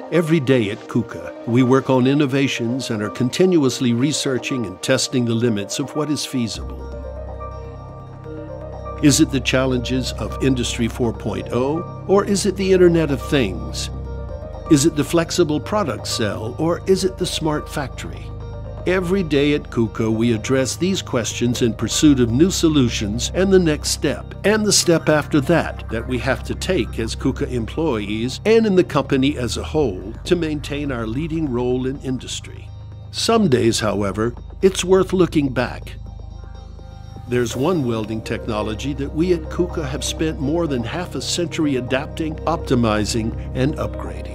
Every day at KUKA, we work on innovations and are continuously researching and testing the limits of what is feasible. Is it the challenges of Industry 4.0, or is it the Internet of Things? Is it the flexible product cell, or is it the smart factory? Every day at KUKA, we address these questions in pursuit of new solutions and the next step, and the step after that we have to take as KUKA employees and in the company as a whole to maintain our leading role in industry. Some days, however, it's worth looking back. There's one welding technology that we at KUKA have spent more than half a century adapting, optimizing, and upgrading.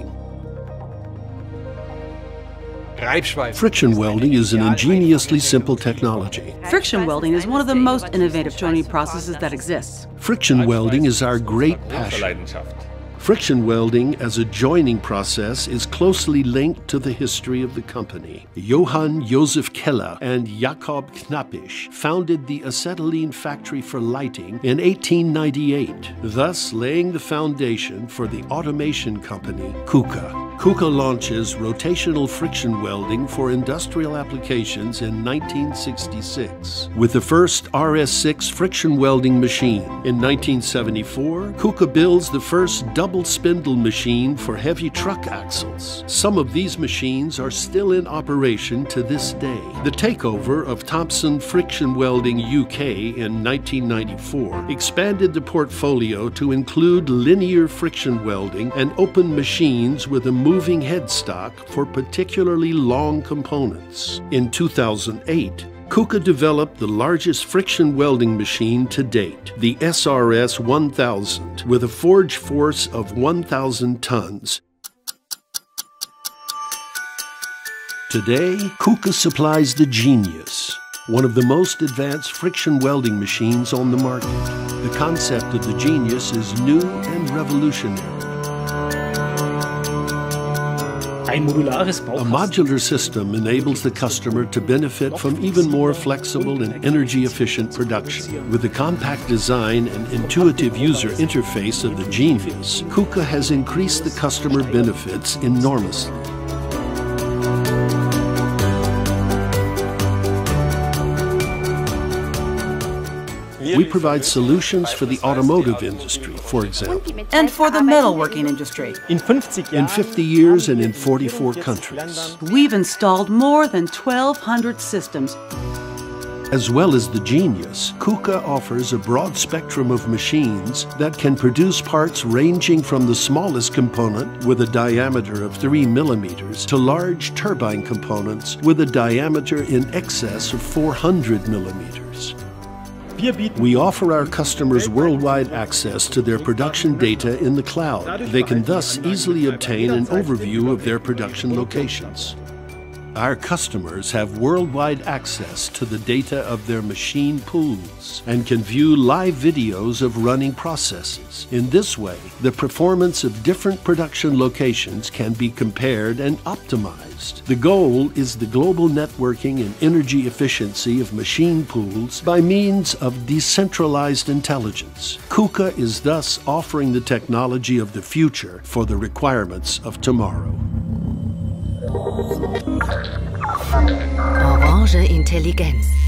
Friction welding is an ingeniously simple technology. Friction welding is one of the most innovative joining processes that exists. Friction welding is our great passion. Friction welding as a joining process is closely linked to the history of the company. Johann Josef Keller and Jakob Knappisch founded the acetylene factory for lighting in 1898, thus laying the foundation for the automation company KUKA. KUKA launches rotational friction welding for industrial applications in 1966 with the first RS6 friction welding machine. In 1974, KUKA builds the first double spindle machine for heavy truck axles. Some of these machines are still in operation to this day. The takeover of Thompson Friction Welding UK in 1994 expanded the portfolio to include linear friction welding and open machines with a moving headstock for particularly long components. In 2008, KUKA developed the largest friction welding machine to date, the SRS 1000, with a forge force of 1,000 tons. Today, KUKA supplies the Genius, one of the most advanced friction welding machines on the market. The concept of the Genius is new and revolutionary. A modular system enables the customer to benefit from even more flexible and energy-efficient production. With the compact design and intuitive user interface of the Genius, KUKA has increased the customer benefits enormously. We provide solutions for the automotive industry, for example. And for the metalworking industry. In 50 years and in 44 countries. We've installed more than 1,200 systems. As well as the Genius, KUKA offers a broad spectrum of machines that can produce parts ranging from the smallest component with a diameter of 3 millimeters to large turbine components with a diameter in excess of 400 millimeters. We offer our customers worldwide access to their production data in the cloud. They can thus easily obtain an overview of their production locations. Our customers have worldwide access to the data of their machine pools and can view live videos of running processes. In this way, the performance of different production locations can be compared and optimized. The goal is the global networking and energy efficiency of machine pools by means of decentralized intelligence. KUKA is thus offering the technology of the future for the requirements of tomorrow. Orange Intelligenz.